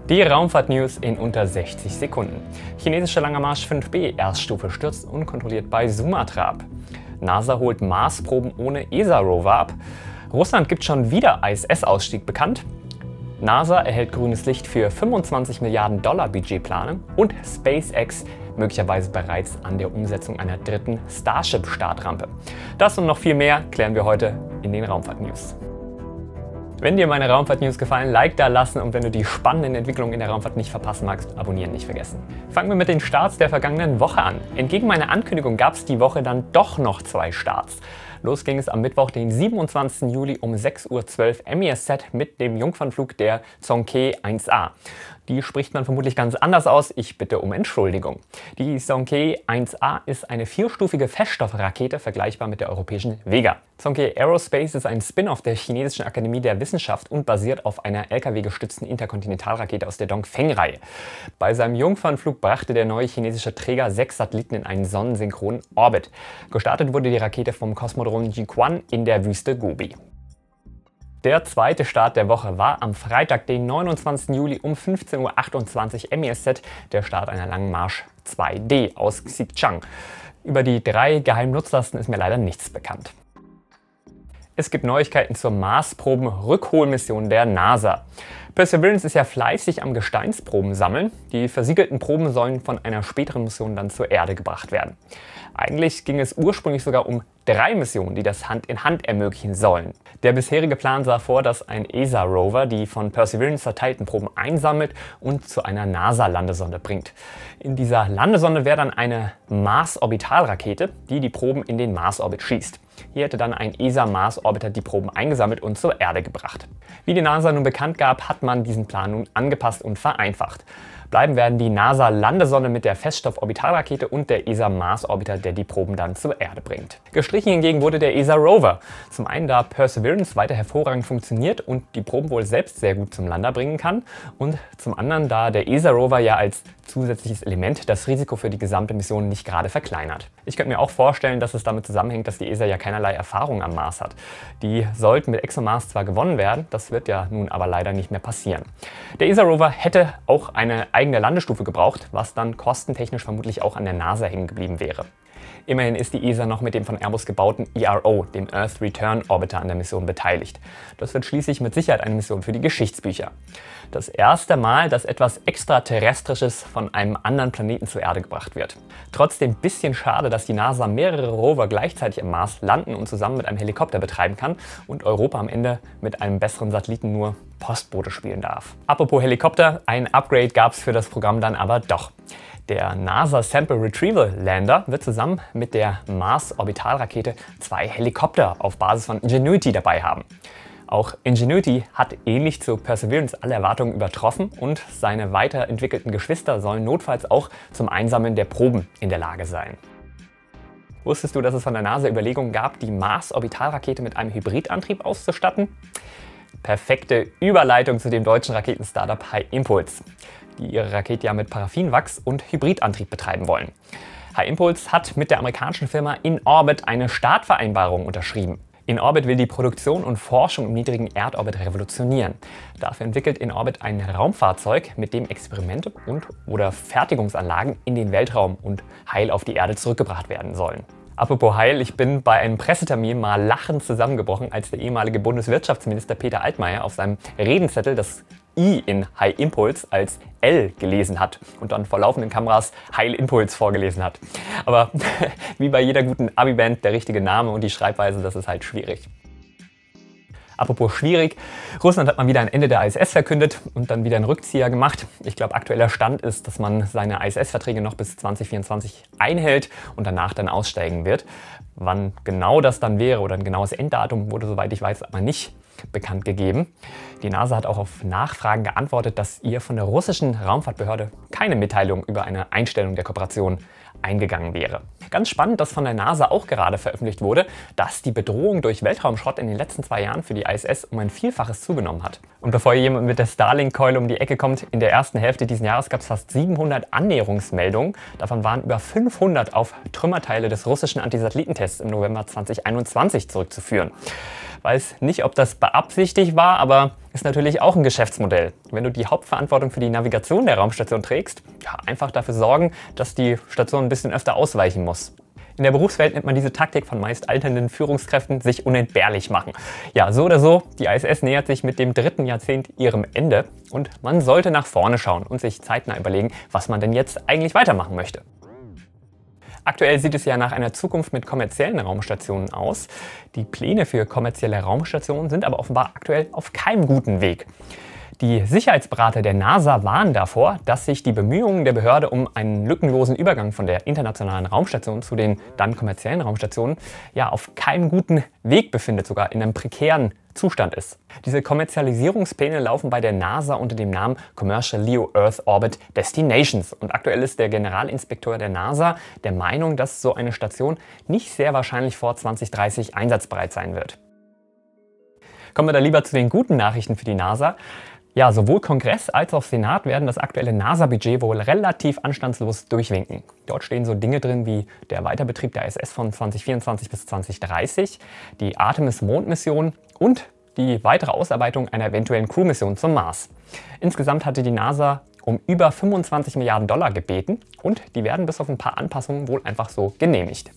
Die Raumfahrt-News in unter 60 Sekunden. Chinesischer Langer Marsch 5B Erststufe stürzt unkontrolliert bei Sumatra ab. NASA holt Marsproben ohne ESA-Rover ab. Russland gibt schon wieder ISS-Ausstieg bekannt. NASA erhält grünes Licht für 25 Milliarden Dollar Budgetpläne und SpaceX möglicherweise bereits an der Umsetzung einer dritten Starship-Startrampe. Das und noch viel mehr klären wir heute in den Raumfahrt-News. Wenn dir meine Raumfahrt-News gefallen, Like da lassen und wenn du die spannenden Entwicklungen in der Raumfahrt nicht verpassen magst, abonnieren nicht vergessen. Fangen wir mit den Starts der vergangenen Woche an. Entgegen meiner Ankündigung gab es die Woche dann doch noch 2 Starts. Los ging es am Mittwoch, den 27. Juli um 6:12 Uhr MESZ mit dem Jungfernflug der Zhongke 1A. Die spricht man vermutlich ganz anders aus, ich bitte um Entschuldigung. Die Zhongke 1A ist eine 4-stufige Feststoffrakete, vergleichbar mit der europäischen Vega. Zhongke Aerospace ist ein Spin-off der Chinesischen Akademie der Wissenschaft und basiert auf einer LKW-gestützten Interkontinentalrakete aus der Dongfeng-Reihe. Bei seinem Jungfernflug brachte der neue chinesische Träger 6 Satelliten in einen sonnensynchronen Orbit. Gestartet wurde die Rakete vom Kosmodrom Jiuquan in der Wüste Gobi. Der zweite Start der Woche war am Freitag, den 29. Juli um 15:28 Uhr MESZ, der Start einer Langen Marsch 2D aus Xichang. Über die 3 geheimen Nutzlasten ist mir leider nichts bekannt. Es gibt Neuigkeiten zur Marsproben-Rückholmission der NASA. Perseverance ist ja fleißig am Gesteinsproben sammeln. Die versiegelten Proben sollen von einer späteren Mission dann zur Erde gebracht werden. Eigentlich ging es ursprünglich sogar um 3 Missionen, die das Hand in Hand ermöglichen sollen. Der bisherige Plan sah vor, dass ein ESA-Rover die von Perseverance verteilten Proben einsammelt und zu einer NASA-Landesonde bringt. In dieser Landesonde wäre dann eine Mars-Orbitalrakete, die die Proben in den Mars-Orbit schießt. Hier hätte dann ein ESA-Mars-Orbiter die Proben eingesammelt und zur Erde gebracht. Wie die NASA nun bekannt gab, hat man diesen Plan nun angepasst und vereinfacht. Bleiben werden die NASA-Landesonde mit der Feststoff-Orbitalrakete und der ESA-Mars-Orbiter, der die Proben dann zur Erde bringt. Gestrichen hingegen wurde der ESA-Rover. Zum einen, da Perseverance weiter hervorragend funktioniert und die Proben wohl selbst sehr gut zum Lander bringen kann. Und zum anderen, da der ESA-Rover ja als zusätzliches Element das Risiko für die gesamte Mission nicht gerade verkleinert. Ich könnte mir auch vorstellen, dass es damit zusammenhängt, dass die ESA ja keinerlei Erfahrung am Mars hat. Die sollten mit ExoMars zwar gewonnen werden, das wird ja nun aber leider nicht mehr passieren. Der ESA-Rover hätte auch eine eigene Landestufe gebraucht, was dann kostentechnisch vermutlich auch an der NASA hängen geblieben wäre. Immerhin ist die ESA noch mit dem von Airbus gebauten ERO, dem Earth Return Orbiter, an der Mission beteiligt. Das wird schließlich mit Sicherheit eine Mission für die Geschichtsbücher. Das erste Mal, dass etwas Extraterrestrisches von einem anderen Planeten zur Erde gebracht wird. Trotzdem ein bisschen schade, dass die NASA mehrere Rover gleichzeitig am Mars landen und zusammen mit einem Helikopter betreiben kann und Europa am Ende mit einem besseren Satelliten nur Postbote spielen darf. Apropos Helikopter, ein Upgrade gab es für das Programm dann aber doch. Der NASA Sample Retrieval Lander wird zusammen mit der Mars-Orbitalrakete 2 Helikopter auf Basis von Ingenuity dabei haben. Auch Ingenuity hat ähnlich zu Perseverance alle Erwartungen übertroffen und seine weiterentwickelten Geschwister sollen notfalls auch zum Einsammeln der Proben in der Lage sein. Wusstest du, dass es von der NASA Überlegungen gab, die Mars-Orbitalrakete mit einem Hybridantrieb auszustatten? Perfekte Überleitung zu dem deutschen Raketen-Startup HyImpulse, die ihre Rakete ja mit Paraffinwachs und Hybridantrieb betreiben wollen. HyImpulse hat mit der amerikanischen Firma In-Orbit eine Startvereinbarung unterschrieben. In-Orbit will die Produktion und Forschung im niedrigen Erdorbit revolutionieren. Dafür entwickelt In-Orbit ein Raumfahrzeug, mit dem Experimente und/oder Fertigungsanlagen in den Weltraum und heil auf die Erde zurückgebracht werden sollen. Apropos heil, ich bin bei einem Pressetermin mal lachend zusammengebrochen, als der ehemalige Bundeswirtschaftsminister Peter Altmaier auf seinem Redenzettel das I in HyImpulse als L gelesen hat und dann vor laufenden Kameras HyImpulse vorgelesen hat. Aber wie bei jeder guten Abi-Band, der richtige Name und die Schreibweise, das ist halt schwierig. Apropos schwierig, Russland hat mal wieder ein Ende der ISS verkündet und dann wieder einen Rückzieher gemacht. Ich glaube, aktueller Stand ist, dass man seine ISS-Verträge noch bis 2024 einhält und danach dann aussteigen wird. Wann genau das dann wäre oder ein genaues Enddatum wurde, soweit ich weiß, aber nicht bekannt gegeben. Die NASA hat auch auf Nachfragen geantwortet, dass ihr von der russischen Raumfahrtbehörde keine Mitteilung über eine Einstellung der Kooperation eingegangen wäre. Ganz spannend, dass von der NASA auch gerade veröffentlicht wurde, dass die Bedrohung durch Weltraumschrott in den letzten 2 Jahren für die ISS um ein Vielfaches zugenommen hat. Und bevor jemand mit der Starlink-Keule um die Ecke kommt, in der ersten Hälfte dieses Jahres gab es fast 700 Annäherungsmeldungen. Davon waren über 500 auf Trümmerteile des russischen Antisatellitentests im November 2021 zurückzuführen. Weiß nicht, ob das beabsichtigt war, aber ist natürlich auch ein Geschäftsmodell. Wenn du die Hauptverantwortung für die Navigation der Raumstation trägst, ja, einfach dafür sorgen, dass die Station ein bisschen öfter ausweichen muss. In der Berufswelt nennt man diese Taktik von meist alternden Führungskräften sich unentbehrlich machen. Ja, so oder so, die ISS nähert sich mit dem 3. Jahrzehnt ihrem Ende und man sollte nach vorne schauen und sich zeitnah überlegen, was man denn jetzt eigentlich weitermachen möchte. Aktuell sieht es ja nach einer Zukunft mit kommerziellen Raumstationen aus. Die Pläne für kommerzielle Raumstationen sind aber offenbar aktuell auf keinem guten Weg. Die Sicherheitsberater der NASA warnen davor, dass sich die Bemühungen der Behörde um einen lückenlosen Übergang von der internationalen Raumstation zu den dann kommerziellen Raumstationen ja auf keinem guten Weg befindet, sogar in einem prekären Zustand ist. Diese Kommerzialisierungspläne laufen bei der NASA unter dem Namen Commercial LEO Earth Orbit Destinations und aktuell ist der Generalinspekteur der NASA der Meinung, dass so eine Station nicht sehr wahrscheinlich vor 2030 einsatzbereit sein wird. Kommen wir da lieber zu den guten Nachrichten für die NASA. Ja, sowohl Kongress als auch Senat werden das aktuelle NASA-Budget wohl relativ anstandslos durchwinken. Dort stehen so Dinge drin wie der Weiterbetrieb der ISS von 2024 bis 2030, die Artemis-Mondmission und die weitere Ausarbeitung einer eventuellen Crew-Mission zum Mars. Insgesamt hatte die NASA um über 25 Milliarden Dollar gebeten und die werden bis auf ein paar Anpassungen wohl einfach so genehmigt.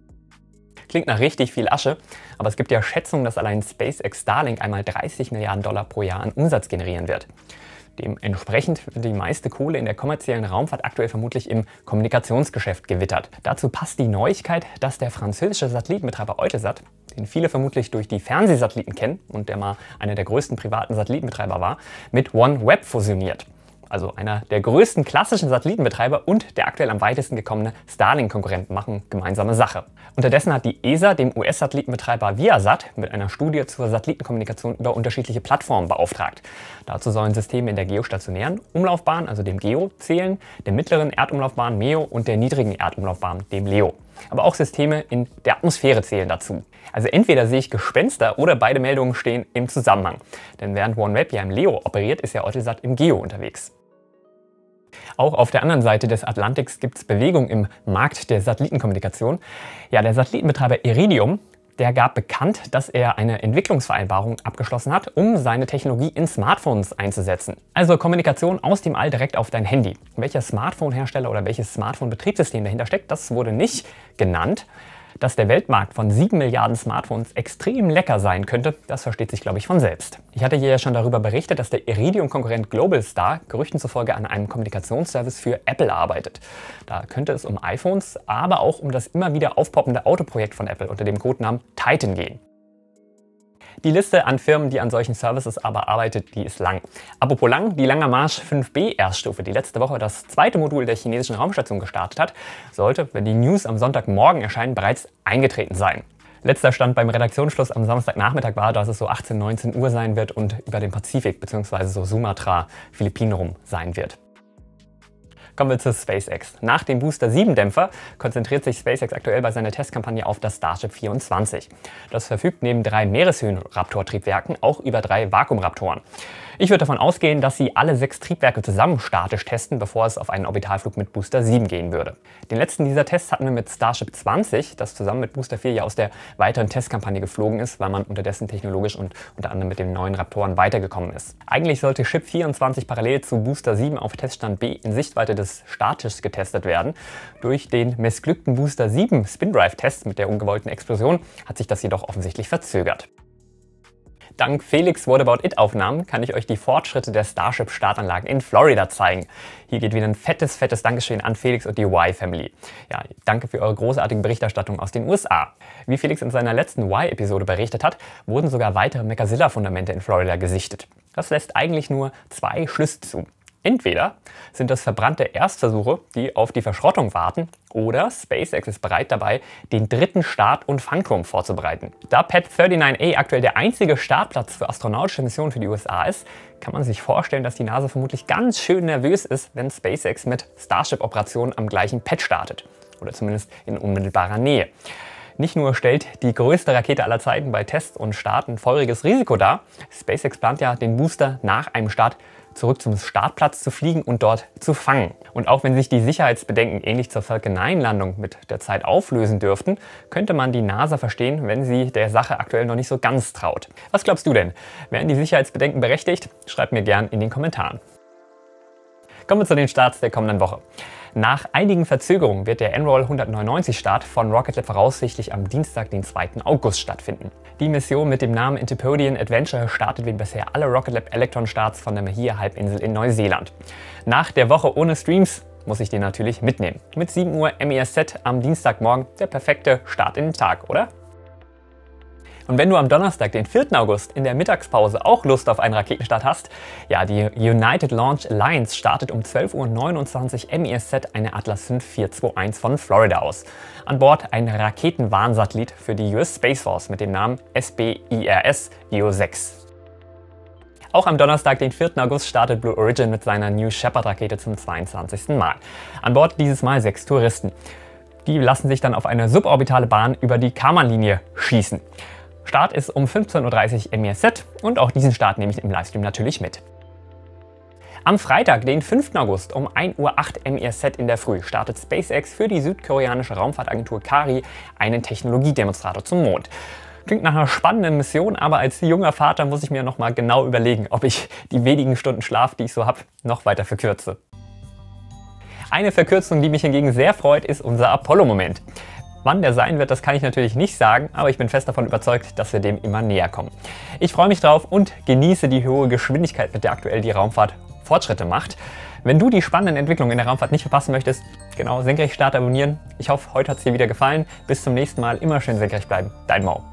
Klingt nach richtig viel Asche, aber es gibt ja Schätzungen, dass allein SpaceX Starlink einmal 30 Milliarden Dollar pro Jahr an Umsatz generieren wird. Dementsprechend wird die meiste Kohle in der kommerziellen Raumfahrt aktuell vermutlich im Kommunikationsgeschäft gewittert. Dazu passt die Neuigkeit, dass der französische Satellitenbetreiber Eutelsat, den viele vermutlich durch die Fernsehsatelliten kennen und der mal einer der größten privaten Satellitenbetreiber war, mit OneWeb fusioniert. Also einer der größten klassischen Satellitenbetreiber und der aktuell am weitesten gekommene Starlink-Konkurrent machen gemeinsame Sache. Unterdessen hat die ESA dem US-Satellitenbetreiber Viasat mit einer Studie zur Satellitenkommunikation über unterschiedliche Plattformen beauftragt. Dazu sollen Systeme in der geostationären Umlaufbahn, also dem GEO, zählen, der mittleren Erdumlaufbahn MEO und der niedrigen Erdumlaufbahn, dem LEO. Aber auch Systeme in der Atmosphäre zählen dazu. Also entweder sehe ich Gespenster oder beide Meldungen stehen im Zusammenhang. Denn während OneWeb ja im LEO operiert, ist ja Eutelsat im GEO unterwegs. Auch auf der anderen Seite des Atlantiks gibt es Bewegung im Markt der Satellitenkommunikation. Ja, der Satellitenbetreiber Iridium, der gab bekannt, dass er eine Entwicklungsvereinbarung abgeschlossen hat, um seine Technologie in Smartphones einzusetzen. Also Kommunikation aus dem All direkt auf dein Handy. Welcher Smartphone-Hersteller oder welches Smartphone-Betriebssystem dahinter steckt, das wurde nicht genannt. Dass der Weltmarkt von 7 Milliarden Smartphones extrem lecker sein könnte, das versteht sich, glaube ich, von selbst. Ich hatte hier ja schon darüber berichtet, dass der Iridium-Konkurrent Globalstar Gerüchten zufolge an einem Kommunikationsservice für Apple arbeitet. Da könnte es um iPhones, aber auch um das immer wieder aufpoppende Autoprojekt von Apple unter dem Codenamen Titan gehen. Die Liste an Firmen, die an solchen Services aber arbeitet, die ist lang. Apropos lang, die Langer Marsch 5B Erststufe, die letzte Woche das zweite Modul der chinesischen Raumstation gestartet hat, sollte, wenn die News am Sonntagmorgen erscheinen, bereits eingetreten sein. Letzter Stand beim Redaktionsschluss am Samstagnachmittag war, dass es so 18, 19 Uhr sein wird und über den Pazifik bzw. so Sumatra, Philippinen rum sein wird. Kommen wir zu SpaceX. Nach dem Booster 7 Dämpfer konzentriert sich SpaceX aktuell bei seiner Testkampagne auf das Starship 24. Das verfügt neben 3 Meereshöhen-Raptor-Triebwerken auch über 3 Vakuumraptoren. Ich würde davon ausgehen, dass sie alle 6 Triebwerke zusammen statisch testen, bevor es auf einen Orbitalflug mit Booster 7 gehen würde. Den letzten dieser Tests hatten wir mit Starship 20, das zusammen mit Booster 4 ja aus der weiteren Testkampagne geflogen ist, weil man unterdessen technologisch und unter anderem mit den neuen Raptoren weitergekommen ist. Eigentlich sollte Ship 24 parallel zu Booster 7 auf Teststand B in Sichtweite des Startes getestet werden. Durch den missglückten Booster 7 Spin-Drive-Test mit der ungewollten Explosion hat sich das jedoch offensichtlich verzögert. Dank Felix What About It-Aufnahmen kann ich euch die Fortschritte der Starship-Startanlagen in Florida zeigen. Hier geht wieder ein fettes Dankeschön an Felix und die Y-Family. Ja, danke für eure großartige Berichterstattung aus den USA. Wie Felix in seiner letzten Y-Episode berichtet hat, wurden sogar weitere Mechazilla-Fundamente in Florida gesichtet. Das lässt eigentlich nur 2 Schlüsse zu. Entweder sind das verbrannte Erstversuche, die auf die Verschrottung warten, oder SpaceX ist bereit dabei, den 3. Start- und Fangturm vorzubereiten. Da Pad 39A aktuell der einzige Startplatz für astronautische Missionen für die USA ist, kann man sich vorstellen, dass die NASA vermutlich ganz schön nervös ist, wenn SpaceX mit Starship-Operationen am gleichen Pad startet. Oder zumindest in unmittelbarer Nähe. Nicht nur stellt die größte Rakete aller Zeiten bei Tests und Start ein feuriges Risiko dar, SpaceX plant ja, den Booster nach einem Start zurück zum Startplatz zu fliegen und dort zu fangen. Und auch wenn sich die Sicherheitsbedenken ähnlich zur Falcon 9-Landung mit der Zeit auflösen dürften, könnte man die NASA verstehen, wenn sie der Sache aktuell noch nicht so ganz traut. Was glaubst du denn? Wären die Sicherheitsbedenken berechtigt? Schreib mir gern in den Kommentaren. Kommen wir zu den Starts der kommenden Woche. Nach einigen Verzögerungen wird der NROL 199 Start von Rocket Lab voraussichtlich am Dienstag, den 2. August stattfinden. Die Mission mit dem Namen Antipodean Adventure startet wie bisher alle Rocket Lab Electron Starts von der Mahia-Halbinsel in Neuseeland. Nach der Woche ohne Streams muss ich den natürlich mitnehmen. Mit 7 Uhr MESZ am Dienstagmorgen der perfekte Start in den Tag, oder? Und wenn du am Donnerstag, den 4. August, in der Mittagspause auch Lust auf einen Raketenstart hast, ja, die United Launch Alliance startet um 12:29 Uhr MESZ eine Atlas V 421 von Florida aus. An Bord ein Raketenwarnsatellit für die US Space Force mit dem Namen SBIRS EO 6. Auch am Donnerstag, den 4. August, startet Blue Origin mit seiner New Shepard-Rakete zum 22. Mal. An Bord dieses Mal 6 Touristen. Die lassen sich dann auf eine suborbitale Bahn über die Kármán-Linie schießen. Start ist um 15:30 Uhr MESZ und auch diesen Start nehme ich im Livestream natürlich mit. Am Freitag, den 5. August um 1:08 Uhr MESZ in der Früh startet SpaceX für die südkoreanische Raumfahrtagentur KARI einen Technologiedemonstrator zum Mond. Klingt nach einer spannenden Mission, aber als junger Vater muss ich mir noch mal genau überlegen, ob ich die wenigen Stunden Schlaf, die ich so habe, noch weiter verkürze. Eine Verkürzung, die mich hingegen sehr freut, ist unser Apollo-Moment. Wann der sein wird, das kann ich natürlich nicht sagen, aber ich bin fest davon überzeugt, dass wir dem immer näher kommen. Ich freue mich drauf und genieße die hohe Geschwindigkeit, mit der aktuell die Raumfahrt Fortschritte macht. Wenn du die spannenden Entwicklungen in der Raumfahrt nicht verpassen möchtest, genau, Senkrechtstart abonnieren. Ich hoffe, heute hat es dir wieder gefallen. Bis zum nächsten Mal, immer schön senkrecht bleiben. Dein Mo.